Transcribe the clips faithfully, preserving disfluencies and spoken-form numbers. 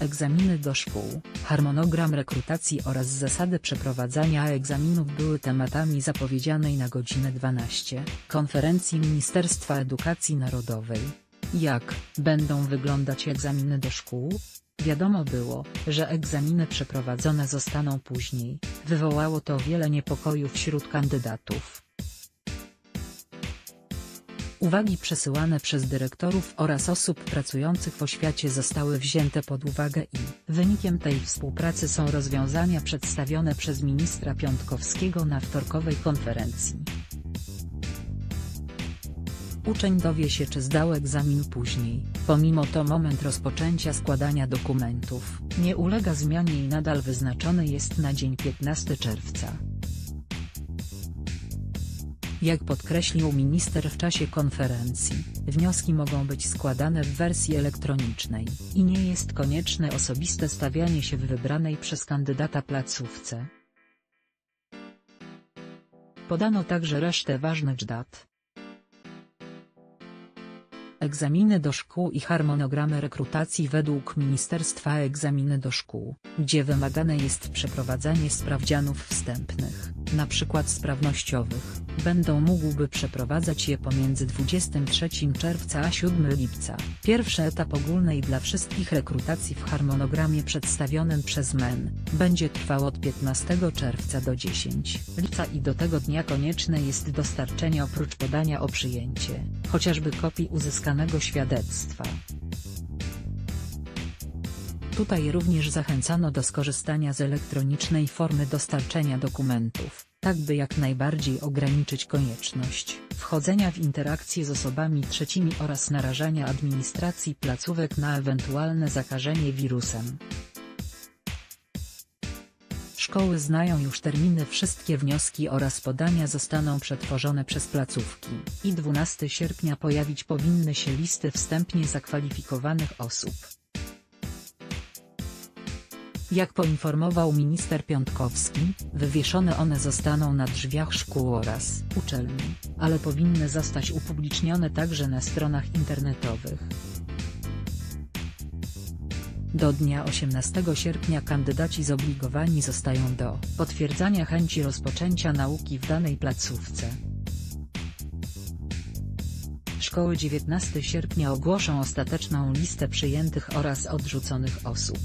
Egzaminy do szkół, harmonogram rekrutacji oraz zasady przeprowadzania egzaminów były tematami zapowiedzianej na godzinę dwunastą konferencji Ministerstwa Edukacji Narodowej. Jak będą wyglądać egzaminy do szkół? Wiadomo było, że egzaminy przeprowadzone zostaną później. Wywołało to wiele niepokoju wśród kandydatów. Uwagi przesyłane przez dyrektorów oraz osób pracujących w oświacie zostały wzięte pod uwagę i wynikiem tej współpracy są rozwiązania przedstawione przez ministra Piontkowskiego na wtorkowej konferencji. Uczeń dowie się, czy zdał egzamin później. Pomimo to moment rozpoczęcia składania dokumentów nie ulega zmianie i nadal wyznaczony jest na dzień piętnastego czerwca. Jak podkreślił minister w czasie konferencji, wnioski mogą być składane w wersji elektronicznej i nie jest konieczne osobiste stawianie się w wybranej przez kandydata placówce. Podano także resztę ważnych dat. Egzaminy do szkół i harmonogramy rekrutacji według ministerstwa. Egzaminy do szkół, gdzie wymagane jest przeprowadzanie sprawdzianów wstępnych, np. sprawnościowych, będą mógłby przeprowadzać je pomiędzy dwudziestym trzecim czerwca a siódmego lipca. Pierwszy etap ogólnej dla wszystkich rekrutacji w harmonogramie przedstawionym przez M E N będzie trwał od piętnastego czerwca do dziesiątego lipca i do tego dnia konieczne jest dostarczenie oprócz podania o przyjęcie, chociażby kopii uzyskanego świadectwa. Tutaj również zachęcano do skorzystania z elektronicznej formy dostarczenia dokumentów, tak by jak najbardziej ograniczyć konieczność wchodzenia w interakcje z osobami trzecimi oraz narażania administracji placówek na ewentualne zakażenie wirusem. Szkoły znają już terminy, wszystkie wnioski oraz podania zostaną przetworzone przez placówki i dwunastego sierpnia pojawić powinny się listy wstępnie zakwalifikowanych osób. Jak poinformował minister Piontkowski, wywieszone one zostaną na drzwiach szkół oraz uczelni, ale powinny zostać upublicznione także na stronach internetowych. Do dnia osiemnastego sierpnia kandydaci zobligowani zostają do potwierdzania chęci rozpoczęcia nauki w danej placówce. Szkoły dziewiętnastego sierpnia ogłoszą ostateczną listę przyjętych oraz odrzuconych osób.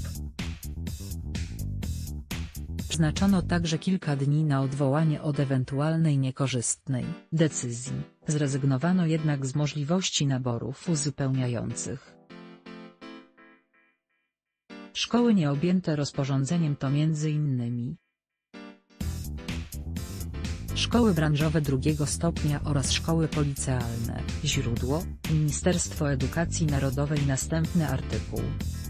Przeznaczono także kilka dni na odwołanie od ewentualnej niekorzystnej decyzji, zrezygnowano jednak z możliwości naborów uzupełniających. Szkoły nieobjęte rozporządzeniem to między innymi szkoły branżowe drugiego stopnia oraz szkoły policealne. Źródło: Ministerstwo Edukacji Narodowej. Następny artykuł.